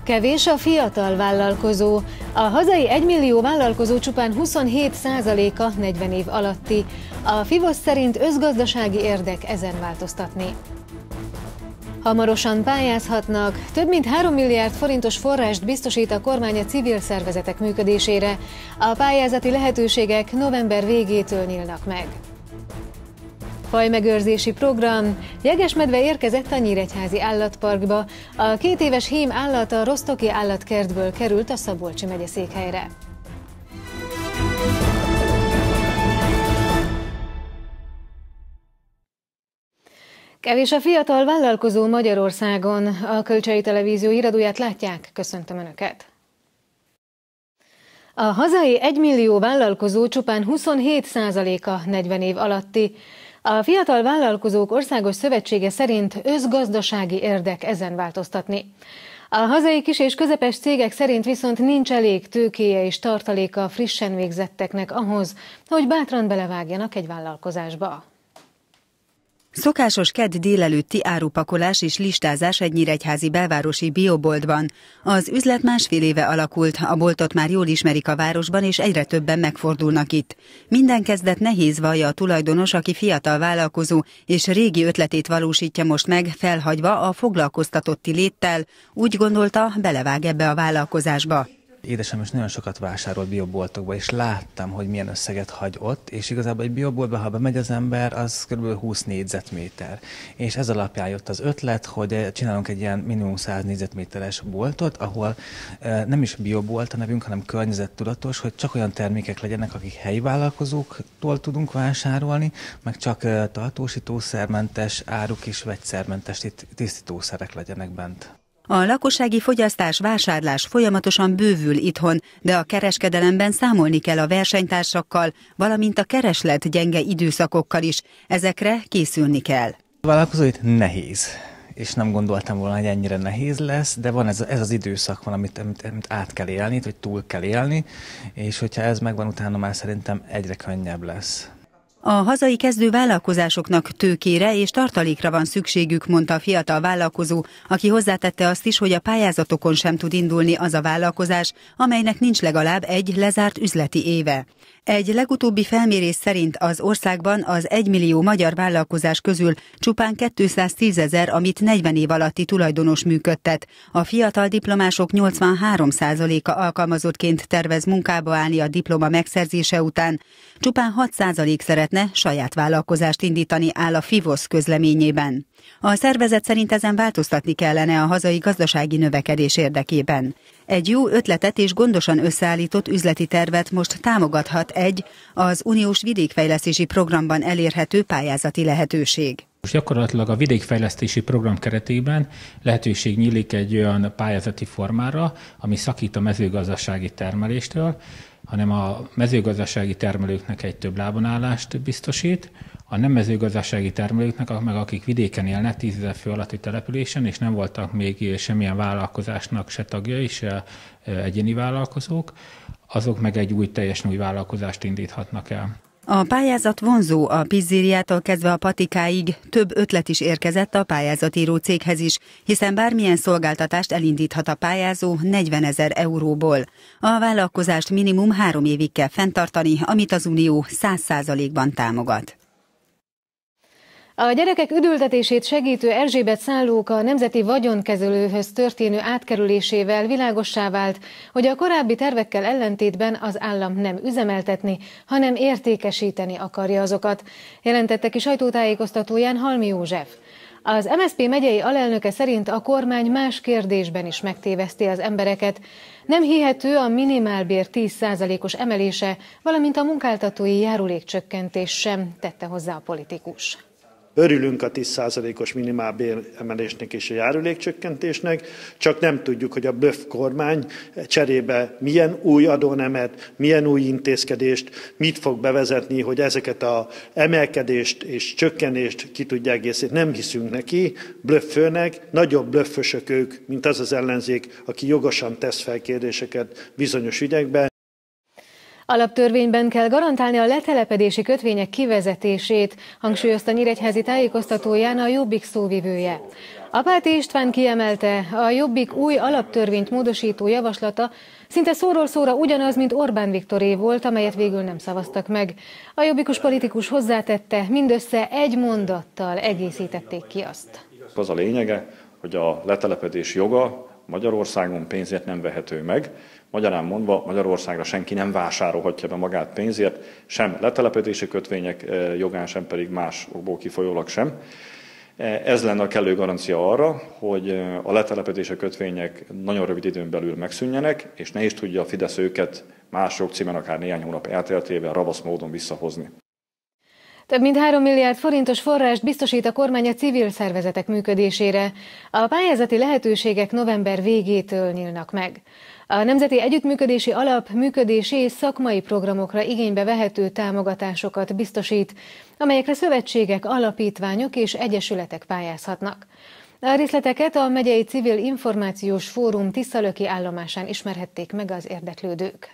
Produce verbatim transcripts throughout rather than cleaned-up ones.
Kevés a fiatal vállalkozó. A hazai egymillió vállalkozó csupán huszonhét százaléka negyven év alatti. A Fivosz szerint összgazdasági érdek ezen változtatni. Hamarosan pályázhatnak. Több mint három milliárd forintos forrást biztosít a kormány a civil szervezetek működésére. A pályázati lehetőségek november végétől nyílnak meg. Fajmegőrzési program. Jegesmedve érkezett a Nyíregyházi Állatparkba. A két éves hím állat a Rostoki állatkertből került a Szabolcsi megyeszékhelyre. Kevés a fiatal vállalkozó Magyarországon. A Kölcsei Televízió híradóját látják. Köszöntöm Önöket! A hazai egymillió vállalkozó csupán huszonhét százaléka negyven év alatti. A Fiatal Vállalkozók Országos Szövetsége szerint összgazdasági érdek ezen változtatni. A hazai kis- és közepes cégek szerint viszont nincs elég tőkéje és tartaléka frissen végzetteknek ahhoz, hogy bátran belevágjanak egy vállalkozásba. Szokásos kedd délelőtti árupakolás és listázás egy nyíregyházi belvárosi bioboltban. Az üzlet másfél éve alakult, a boltot már jól ismerik a városban, és egyre többen megfordulnak itt. Minden kezdet nehéz, vallja a tulajdonos, aki fiatal vállalkozó, és régi ötletét valósítja most meg, felhagyva a foglalkoztatotti léttel. Úgy gondolta, belevág ebbe a vállalkozásba. Édesem is nagyon sokat vásárolt bioboltokba, és láttam, hogy milyen összeget hagy ott, és igazából egy bioboltba, ha bemegy az ember, az kb. húsz négyzetméter. És ez alapján jött az ötlet, hogy csinálunk egy ilyen minimum száz négyzetméteres boltot, ahol nem is biobolt a nevünk, hanem környezettudatos, hogy csak olyan termékek legyenek, akik helyi vállalkozóktól tudunk vásárolni, meg csak tartósítószermentes áruk és vegyszermentes tisztítószerek legyenek bent. A lakossági fogyasztás, vásárlás folyamatosan bővül itthon, de a kereskedelemben számolni kell a versenytársakkal, valamint a kereslet gyenge időszakokkal is. Ezekre készülni kell. A vállalkozóit nehéz, és nem gondoltam volna, hogy ennyire nehéz lesz, de van ez, ez az időszak, van, amit, amit, amit át kell élni, vagy túl kell élni, és hogyha ez megvan, utána már szerintem egyre könnyebb lesz. A hazai kezdő vállalkozásoknak tőkére és tartalékra van szükségük, mondta a fiatal vállalkozó, aki hozzátette azt is, hogy a pályázatokon sem tud indulni az a vállalkozás, amelynek nincs legalább egy lezárt üzleti éve. Egy legutóbbi felmérés szerint az országban az egymillió magyar vállalkozás közül csupán kétszáztízezer, amit negyven év alatti tulajdonos működtet. A fiatal diplomások nyolcvanhárom százaléka alkalmazottként tervez munkába állni a diploma megszerzése után. Csupán hat százalék szeretne saját vállalkozást indítani, áll a Fivosz közleményében. A szervezet szerint ezen változtatni kellene a hazai gazdasági növekedés érdekében. Egy jó ötletet és gondosan összeállított üzleti tervet most támogathat egy az uniós vidékfejlesztési programban elérhető pályázati lehetőség. Most gyakorlatilag a vidékfejlesztési program keretében lehetőség nyílik egy olyan pályázati formára, ami szakít a mezőgazdasági termeléstől, hanem a mezőgazdasági termelőknek egy több lábonállást biztosít, a nem mezőgazdasági termelőknek, meg akik vidéken élnek, tízezer fő alatti településen, és nem voltak még semmilyen vállalkozásnak se tagjai, se egyéni vállalkozók, azok meg egy új, teljesen új vállalkozást indíthatnak el. A pályázat vonzó, a pizzériától kezdve a patikáig több ötlet is érkezett a pályázatíró céghez is, hiszen bármilyen szolgáltatást elindíthat a pályázó negyvenezer euróból. A vállalkozást minimum három évig kell fenntartani, amit az Unió száz százalékban támogat. A gyerekek üdültetését segítő Erzsébet szállóka a Nemzeti Vagyonkezelőhöz történő átkerülésével világossá vált, hogy a korábbi tervekkel ellentétben az állam nem üzemeltetni, hanem értékesíteni akarja azokat, jelentette ki sajtótájékoztatóján Halmi József. Az em es zé pé megyei alelnöke szerint a kormány más kérdésben is megtéveszti az embereket. Nem hihető a minimálbér tíz százalékos emelése, valamint a munkáltatói járulékcsökkentés sem, tette hozzá a politikus. Örülünk a tíz százalékos minimálbér emelésnek és a járulékcsökkentésnek, csak nem tudjuk, hogy a blöff kormány cserébe milyen új adónemet, milyen új intézkedést, mit fog bevezetni, hogy ezeket az emelkedést és csökkenést ki tudja egészíteni. Nem hiszünk neki, blöffölnek, nagyobb blöffösök ők, mint az az ellenzék, aki jogosan tesz fel kérdéseket bizonyos ügyekben. Alaptörvényben kell garantálni a letelepedési kötvények kivezetését, hangsúlyozta Nyíregyházi tájékoztatóján a Jobbik szóvivője. Apáti István kiemelte, a Jobbik új alaptörvényt módosító javaslata szinte szóról szóra ugyanaz, mint Orbán Viktoré volt, amelyet végül nem szavaztak meg. A jobbikus politikus hozzátette, mindössze egy mondattal egészítették ki azt. Az a lényege, hogy a letelepedés joga Magyarországon pénzért nem vehető meg. Magyarán mondva, Magyarországra senki nem vásárolhatja be magát pénzért, sem letelepedési kötvények jogán, sem pedig más okból kifolyólag sem. Ez lenne a kellő garancia arra, hogy a letelepedési kötvények nagyon rövid időn belül megszűnjenek, és ne is tudja a Fidesz őket más jogcímen akár néhány hónap elteltével ravasz módon visszahozni. Több mint három milliárd forintos forrást biztosít a kormány a civil szervezetek működésére. A pályázati lehetőségek november végétől nyílnak meg. A Nemzeti Együttműködési Alap működési és szakmai programokra igénybe vehető támogatásokat biztosít, amelyekre szövetségek, alapítványok és egyesületek pályázhatnak. A részleteket a Megyei Civil Információs Fórum Tiszalöki állomásán ismerhették meg az érdeklődők.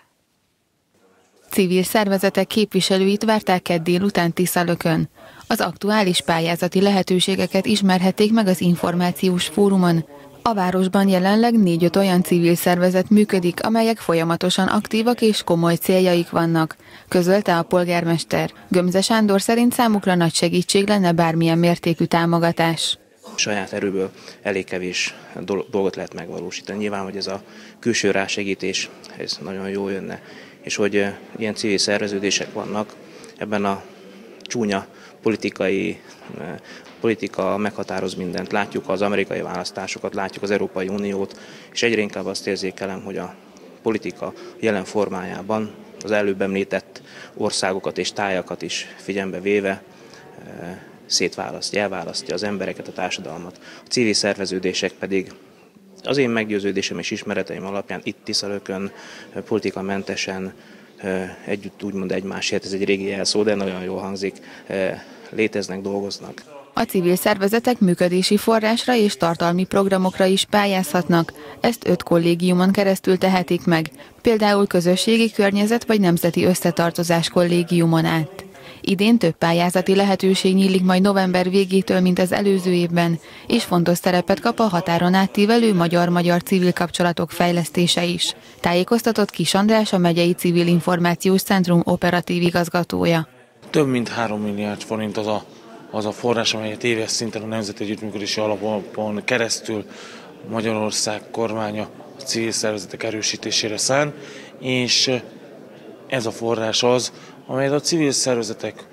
Civil szervezetek képviselőit várták kedd délután Tiszalökön. Az aktuális pályázati lehetőségeket ismerhették meg az információs fórumon. A városban jelenleg négy-öt olyan civil szervezet működik, amelyek folyamatosan aktívak és komoly céljaik vannak, közölte a polgármester. Gömze Sándor szerint számukra nagy segítség lenne bármilyen mértékű támogatás. Saját erőből elég kevés dolgot lehet megvalósítani. Nyilván, hogy ez a külső rásegítés, ez nagyon jól jönne, és hogy ilyen civil szerveződések vannak ebben a csúnya politikai politika meghatároz mindent. Látjuk az amerikai választásokat, látjuk az Európai Uniót, és egyre inkább azt érzékelem, hogy a politika jelen formájában az előbb említett országokat és tájakat is figyelembe véve szétválasztja, elválasztja az embereket, a társadalmat. A civil szerveződések pedig az én meggyőződésem és ismereteim alapján itt Tiszalökön politikamentesen együtt úgymond egymásért, ez egy régi jelszó, de nagyon jól hangzik, léteznek, dolgoznak. A civil szervezetek működési forrásra és tartalmi programokra is pályázhatnak, ezt öt kollégiumon keresztül tehetik meg, például közösségi környezet vagy nemzeti összetartozás kollégiumon át. Idén több pályázati lehetőség nyílik majd november végétől, mint az előző évben, és fontos szerepet kap a határon átívelő magyar-magyar civil kapcsolatok fejlesztése is. Tájékoztatott Kis András, a Megyei Civil Információs Centrum operatív igazgatója. Több mint három milliárd forint az a, az a forrás, amelyet éves szinten a Nemzeti Együttműködési Alapon keresztül Magyarország kormánya a civil szervezetek erősítésére szán, és ez a forrás az, amelyet a civil szervezetek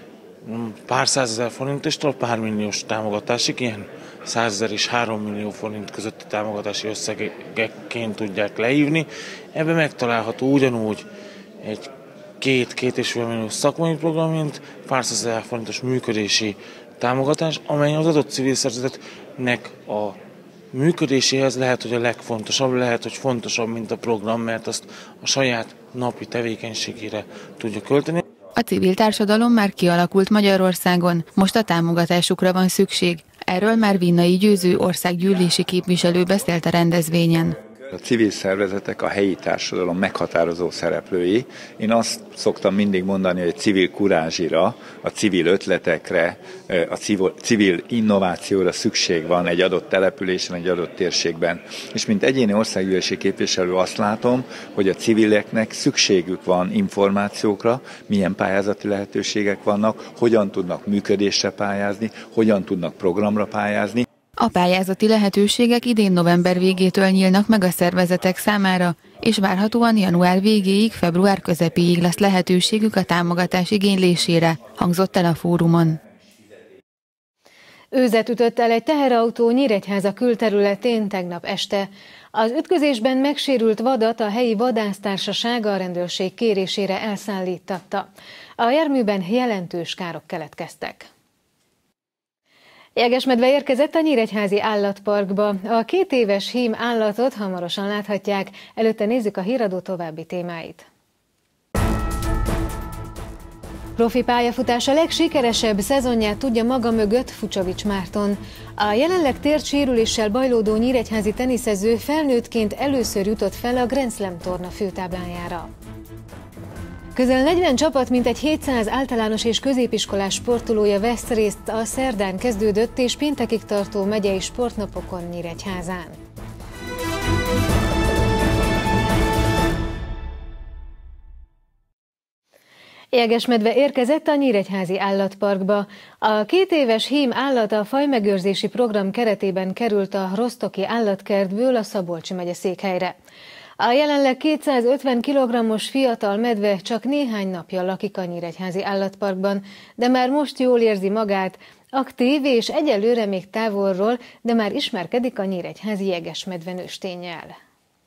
pár százezer forinttól pár milliós támogatásig, ilyen százezer és három millió forint közötti támogatási összegekként tudják leívni. Ebben megtalálható ugyanúgy egy két-két és fél milliós szakmai program, mint pár százezer forintos működési támogatás, amely az adott civil szervezetnek a működéséhez lehet, hogy a legfontosabb, lehet, hogy fontosabb, mint a program, mert azt a saját napi tevékenységére tudja költeni. A civil társadalom már kialakult Magyarországon, most a támogatásukra van szükség. Erről már Vinnai Győző országgyűlési képviselő beszélt a rendezvényen. A civil szervezetek a helyi társadalom meghatározó szereplői. Én azt szoktam mindig mondani, hogy civil kurázsira, a civil ötletekre, a civil, civil innovációra szükség van egy adott településen, egy adott térségben. És mint egyéni országgyűlési képviselő azt látom, hogy a civileknek szükségük van információkra, milyen pályázati lehetőségek vannak, hogyan tudnak működésre pályázni, hogyan tudnak programra pályázni. A pályázati lehetőségek idén november végétől nyílnak meg a szervezetek számára, és várhatóan január végéig, február közepéig lesz lehetőségük a támogatás igénylésére, hangzott el a fórumon. Őzet ütött el egy teherautó Nyíregyháza külterületén tegnap este. Az ütközésben megsérült vadat a helyi vadásztársaság a rendőrség kérésére elszállítatta. A járműben jelentős károk keletkeztek. Jegesmedve érkezett a Nyíregyházi Állatparkba. A két éves hím állatot hamarosan láthatják. Előtte nézzük a híradó további témáit. Profi pályafutása legsikeresebb szezonját tudja maga mögött Fucsovics Márton. A jelenleg térdsérüléssel bajlódó nyíregyházi teniszező felnőttként először jutott fel a Grand Slam torna főtáblájára. Közel negyven csapat, mintegy hétszáz általános és középiskolás sportolója vesz részt a szerdán kezdődött és péntekig tartó megyei sportnapokon Nyíregyházán. Jegesmedve érkezett a Nyíregyházi Állatparkba. A két éves hím állat a fajmegőrzési program keretében került a Rostoki állatkertből a Szabolcsi megye székhelyre. A jelenleg kétszázötven kilogrammos fiatal medve csak néhány napja lakik a Nyíregyházi Állatparkban, de már most jól érzi magát, aktív és egyelőre még távolról, de már ismerkedik a Nyíregyházi Jegesmedve nősténnyel.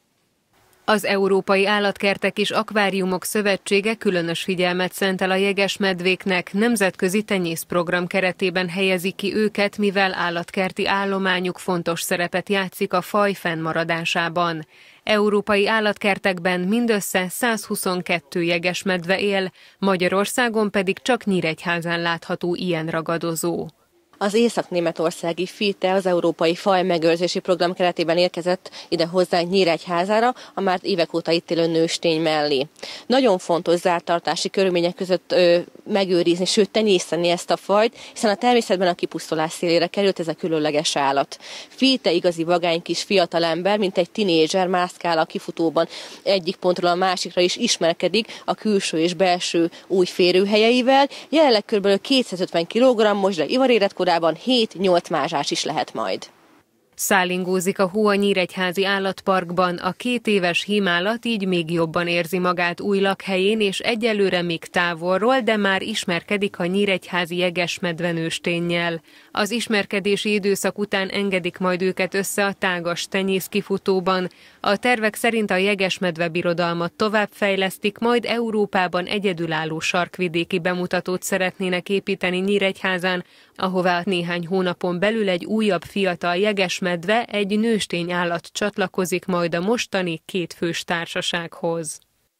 Az Európai Állatkertek és Akváriumok Szövetsége különös figyelmet szentel a jegesmedvéknek, nemzetközi tenyészprogram keretében helyezi ki őket, mivel állatkerti állományuk fontos szerepet játszik a faj fennmaradásában. Európai állatkertekben mindössze százhuszonkettő jegesmedve él, Magyarországon pedig csak Nyíregyházán látható ilyen ragadozó. Az észak-németországi FITE az Európai Fajmegőrzési Program keretében érkezett ide hozzánk Nyíregyházára, a már évek óta itt élő nőstény mellé. Nagyon fontos zártartási körülmények között ö, megőrizni, sőt tenyészteni ezt a fajt, hiszen a természetben a kipusztulás szélére került ez a különleges állat. FITE igazi vagány kis fiatalember, mint egy tinédzser mászkál a kifutóban egyik pontról a másikra is ismerkedik a külső és belső új férőhelyeivel. Jelenleg kb. kétszázötven kilogrammos, de ivaréretkorában hét-nyolc mázsás is lehet majd. Szállingózik a hó a Nyíregyházi Állatparkban, a két éves hímállat így még jobban érzi magát új lakhelyén, és egyelőre még távolról, de már ismerkedik a Nyíregyházi jegesmedve nősténnyel. Az ismerkedési időszak után engedik majd őket össze a tágas tenyészkifutóban. A tervek szerint a jegesmedve birodalmat továbbfejlesztik, majd Európában egyedülálló sarkvidéki bemutatót szeretnének építeni Nyíregyházán, ahová néhány hónapon belül egy újabb fiatal jegesmedve, egy nőstény állat csatlakozik majd a mostani kétfős társasághoz.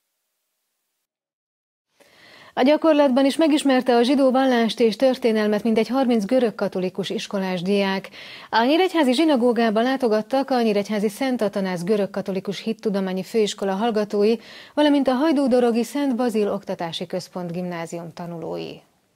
A gyakorlatban is megismerte a zsidó vallást és történelmet mintegy harminc görögkatolikus iskolás diák. A Nyíregyházi zsinagógába látogattak a Nyíregyházi Szent Atanász görögkatolikus hittudományi főiskola hallgatói, valamint a Hajdú-dorogi Szent Bazil Oktatási Központ gimnázium tanulói.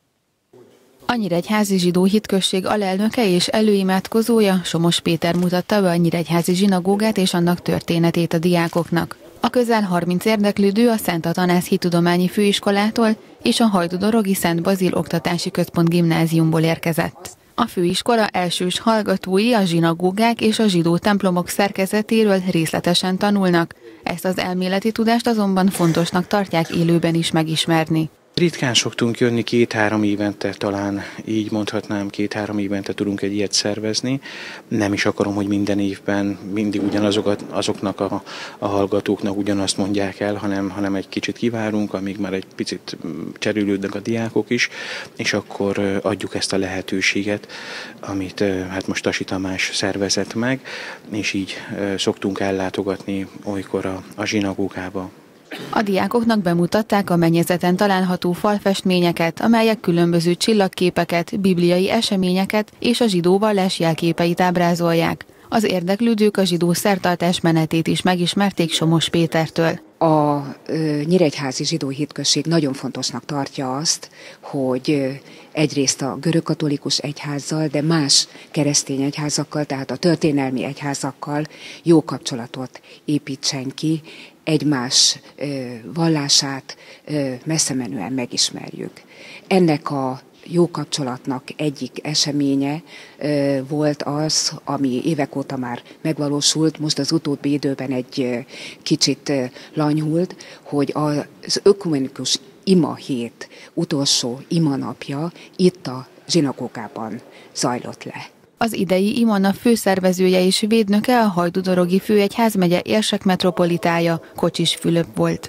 A Nyíregyházi zsidó hitközség alelnöke és előimádkozója, Somos Péter mutatta be a Nyíregyházi zsinagógát és annak történetét a diákoknak. A közel harminc érdeklődő a Szent Atanász hittudományi főiskolától és a Hajdú-dorogi Szent Bazil Oktatási Központ gimnáziumból érkezett. A főiskola elsős hallgatói a zsinagógák és a zsidó templomok szerkezetéről részletesen tanulnak. Ezt az elméleti tudást azonban fontosnak tartják élőben is megismerni. Ritkán szoktunk jönni, két-három évente, talán így mondhatnám, két-három évente tudunk egy ilyet szervezni. Nem is akarom, hogy minden évben mindig ugyanazokat, azoknak a, a hallgatóknak ugyanazt mondják el, hanem, hanem egy kicsit kivárunk, amíg már egy picit cserélődnek a diákok is, és akkor adjuk ezt a lehetőséget, amit hát most Tasi Tamás szervezett meg, és így szoktunk ellátogatni olykor a, a zsinagógába. A diákoknak bemutatták a mennyezeten található falfestményeket, amelyek különböző csillagképeket, bibliai eseményeket és a zsidó vallás jelképeit ábrázolják. Az érdeklődők a zsidó szertartás menetét is megismerték Somos Pétertől. A Nyíregyházi zsidó hitközség nagyon fontosnak tartja azt, hogy egyrészt a görögkatolikus egyházzal, de más keresztény egyházakkal, tehát a történelmi egyházakkal jó kapcsolatot építsen ki, egymás vallását messzemenően megismerjük. Ennek a jó kapcsolatnak egyik eseménye volt az, ami évek óta már megvalósult, most az utóbbi időben egy kicsit lanyhult, hogy az ökumenikus ima hét utolsó ima napja itt a zsinagógában zajlott le. Az idei imanap főszervezője és védnöke a Hajdú-dorogi főegyházmegye érsek metropolitája, Kocsis Fülöp volt.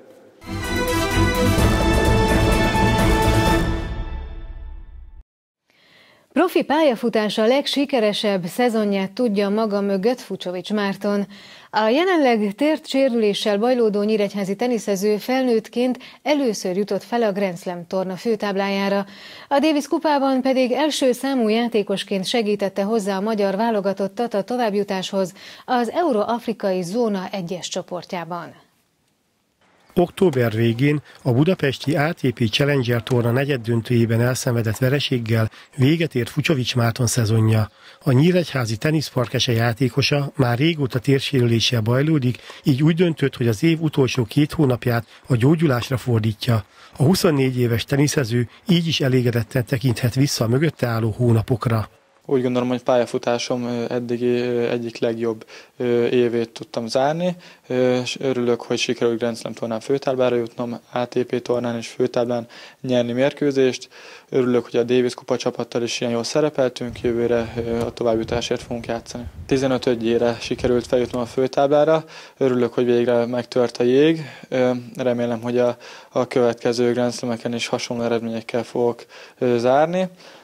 Profi pályafutása legsikeresebb szezonját tudja maga mögött Fucsovics Márton. A jelenleg tért sérüléssel bajlódó nyíregyházi teniszező felnőttként először jutott fel a Grand Slam torna főtáblájára. A Davis kupában pedig első számú játékosként segítette hozzá a magyar válogatottat a továbbjutáshoz az Euró-afrikai zóna egyes csoportjában. Október végén a budapesti á té pé Challenger torna negyeddöntőjében elszenvedett vereséggel véget ért Fucsovics Márton szezonja. A nyíregyházi teniszparkese játékosa már régóta térsérüléssel bajlódik, így úgy döntött, hogy az év utolsó két hónapját a gyógyulásra fordítja. A huszonnégy éves teniszező így is elégedetten tekinthet vissza a mögötte álló hónapokra. Úgy gondolom, hogy pályafutásom eddigi egyik legjobb évét tudtam zárni, és örülök, hogy sikerült Grand Slam tornán főtáblára jutnom, á té pé tornán és főtáblán nyerni mérkőzést. Örülök, hogy a Davis kupa csapattal is ilyen jól szerepeltünk, jövőre a továbbjutásért fogunk játszani. tizenötödjére sikerült feljutnom a főtáblára, örülök, hogy végre megtört a jég, remélem, hogy a, a következő Grand Slameken is hasonló eredményekkel fogok zárni.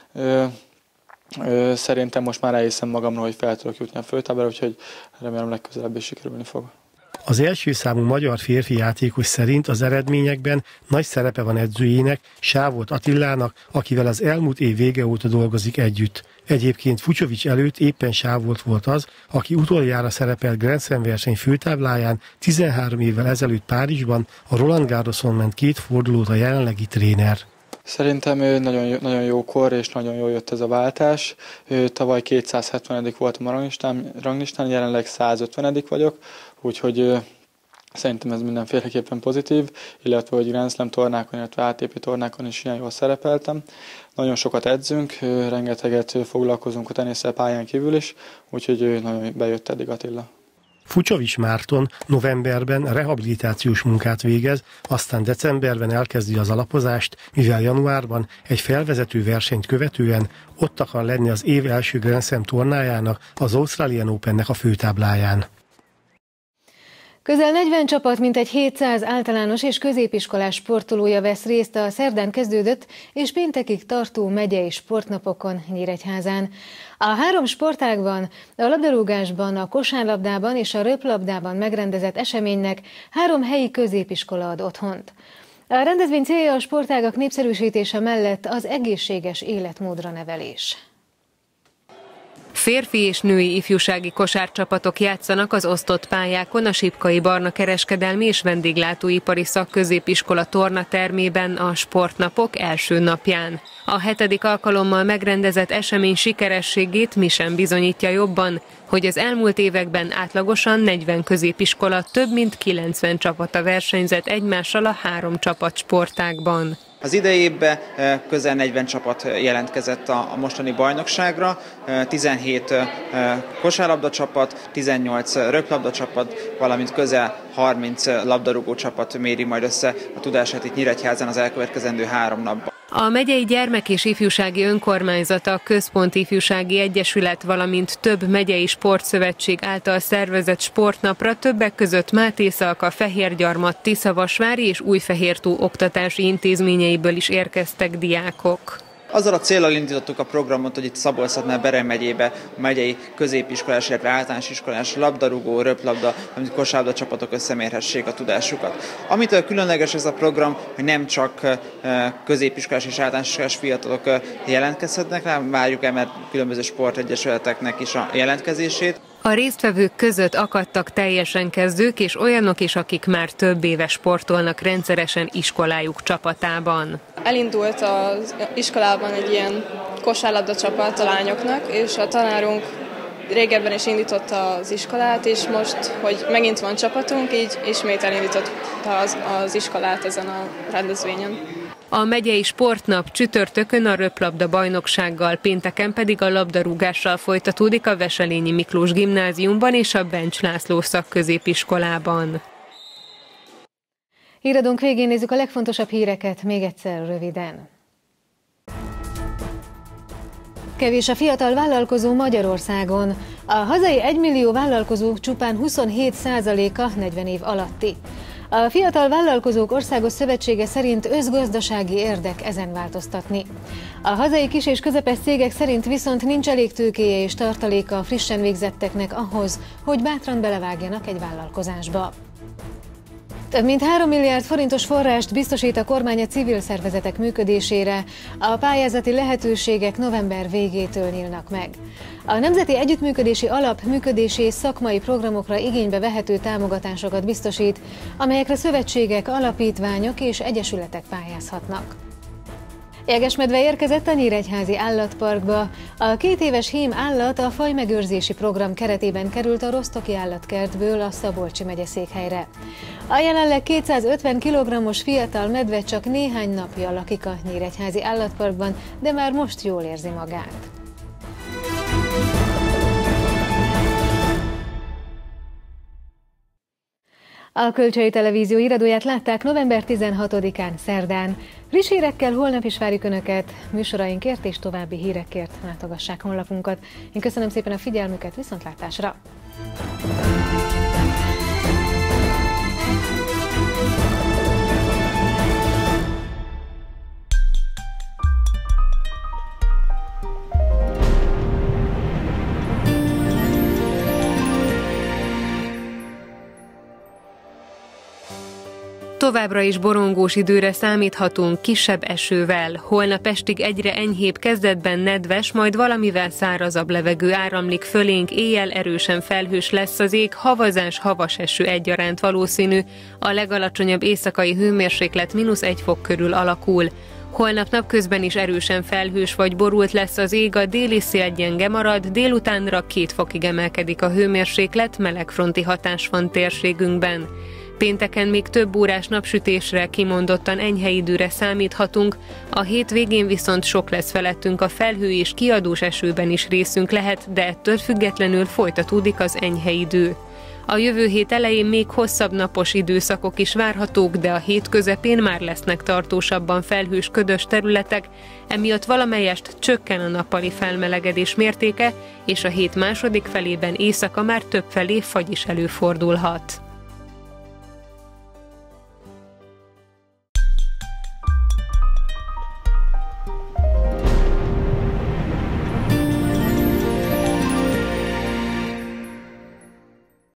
Szerintem most már elhiszem magamra, hogy fel tudok jutni a főtáblára, úgyhogy remélem legközelebb is sikerülni fog. Az első számú magyar férfi játékos szerint az eredményekben nagy szerepe van edzőjének, Sávolt Attilának, akivel az elmúlt év vége óta dolgozik együtt. Egyébként Fucsovics előtt éppen Sávolt volt az, aki utoljára szerepelt Grand Slam verseny főtábláján tizenhárom évvel ezelőtt Párizsban, a Roland Garroson ment két fordulót a jelenlegi tréner. Szerintem nagyon, nagyon jókor és nagyon jól jött ez a váltás. Tavaly kétszázhetvenedik voltam a ranglistán, ranglistán, jelenleg százötvenedik vagyok, úgyhogy szerintem ez mindenféleképpen pozitív, illetve hogy Grand Slam tornákon, illetve á té pé tornákon is ilyen jól szerepeltem. Nagyon sokat edzünk, rengeteget foglalkozunk a tenisszel pályán kívül is, úgyhogy nagyon bejött eddig Attila. Fucsovics Márton novemberben rehabilitációs munkát végez, aztán decemberben elkezdi az alapozást, mivel januárban egy felvezető versenyt követően ott akar lenni az év első Grand Slam tornájának, az Australian Opennek a főtábláján. Közel negyven csapat, mintegy hétszáz általános és középiskolás sportolója vesz részt a szerdán kezdődött és péntekig tartó megyei sportnapokon Nyíregyházán. A három sportágban, a labdarúgásban, a kosárlabdában és a röplabdában megrendezett eseménynek három helyi középiskola ad otthont. A rendezvény célja a sportágak népszerűsítése mellett az egészséges életmódra nevelés. Férfi és női ifjúsági kosárcsapatok játszanak az osztott pályákon a Sipkai Barna Kereskedelmi és Vendéglátóipari Szakközépiskola tornatermében a sportnapok első napján. A hetedik alkalommal megrendezett esemény sikerességét mi sem bizonyítja jobban, hogy az elmúlt években átlagosan negyven középiskola több mint kilencven csapata versenyzett egymással a három csapat sportágban. Az idei évben közel negyven csapat jelentkezett a mostani bajnokságra, tizenhét kosárlabda csapat, tizennyolc röplabda csapat, valamint közel harminc labdarúgó csapat méri majd össze a tudását itt Nyíregyházán az elkövetkezendő három napban. A megyei gyermek- és ifjúsági önkormányzat, a Központi Ifjúsági Egyesület, valamint több megyei sportszövetség által szervezett sportnapra többek között Mátészalka, Fehérgyarmat, Tiszavasvári és Újfehértó oktatási intézményeiből is érkeztek diákok. Azzal a céllal indítottuk a programot, hogy itt Szabolcs-Szatmár-Bereg megyébe a megyei középiskolás, illetve általános iskolás labdarúgó, röplabda, amit kosárlabda csapatok összemérhessék a tudásukat. Amitől különleges ez a program, hogy nem csak középiskolás és általános iskolás fiatalok jelentkezhetnek rá, várjuk el, mert különböző sportegyesületeknek is a jelentkezését. A résztvevők között akadtak teljesen kezdők és olyanok is, akik már több éve sportolnak rendszeresen iskolájuk csapatában. Elindult az iskolában egy ilyen kosárlabda csapat a lányoknak, és a tanárunk régebben is indította az iskolát, és most, hogy megint van csapatunk, így ismét elindította az, az iskolát ezen a rendezvényen. A megyei sportnap csütörtökön a röplabda bajnoksággal, pénteken pedig a labdarúgással folytatódik a Veselényi Miklós Gimnáziumban és a Bencs László Szakközépiskolában. Híradónk végén nézzük a legfontosabb híreket még egyszer röviden. Kevés a fiatal vállalkozó Magyarországon. A hazai egymillió vállalkozók csupán huszonhét százaléka negyven év alatti. A Fiatal Vállalkozók Országos Szövetsége szerint összgazdasági érdek ezen változtatni. A hazai kis- és közepes cégek szerint viszont nincs elég tőkéje és tartaléka a frissen végzetteknek ahhoz, hogy bátran belevágjanak egy vállalkozásba. Több mint három milliárd forintos forrást biztosít a kormány a civil szervezetek működésére. A pályázati lehetőségek november végétől nyílnak meg. A Nemzeti Együttműködési Alap működési szakmai programokra igénybe vehető támogatásokat biztosít, amelyekre szövetségek, alapítványok és egyesületek pályázhatnak. Jegesmedve érkezett a Nyíregyházi Állatparkba. A két éves hím állat a fajmegőrzési program keretében került a Rostoki állatkertből a Szabolcsi megyeszékhelyre. A jelenleg kétszázötven kilogrammos fiatal medve csak néhány napja lakik a Nyíregyházi Állatparkban, de már most jól érzi magát. A Kölcsei Televízió iradóját látták november tizenhatodikán szerdán. Friss hírekkel holnap is várjuk Önöket. Műsorainkért és további hírekért látogassák honlapunkat. Én köszönöm szépen a figyelmüket, viszontlátásra! Továbbra is borongós időre számíthatunk kisebb esővel. Holnap estig egyre enyhébb, kezdetben nedves, majd valamivel szárazabb levegő áramlik fölénk, éjjel erősen felhős lesz az ég, havazás, havas eső egyaránt valószínű. A legalacsonyabb éjszakai hőmérséklet mínusz egy fok körül alakul. Holnap napközben is erősen felhős vagy borult lesz az ég, a déli szél gyenge marad, délutánra két fokig emelkedik a hőmérséklet, melegfronti hatás van térségünkben. Pénteken még több órás napsütésre, kimondottan enyhe időre számíthatunk, a hét végén viszont sok lesz felettünk a felhő és kiadós esőben is részünk lehet, de ettől függetlenül folytatódik az enyhe idő. A jövő hét elején még hosszabb napos időszakok is várhatók, de a hét közepén már lesznek tartósabban felhős ködös területek, emiatt valamelyest csökken a nappali felmelegedés mértéke, és a hét második felében éjszaka már többfelé fagy is előfordulhat.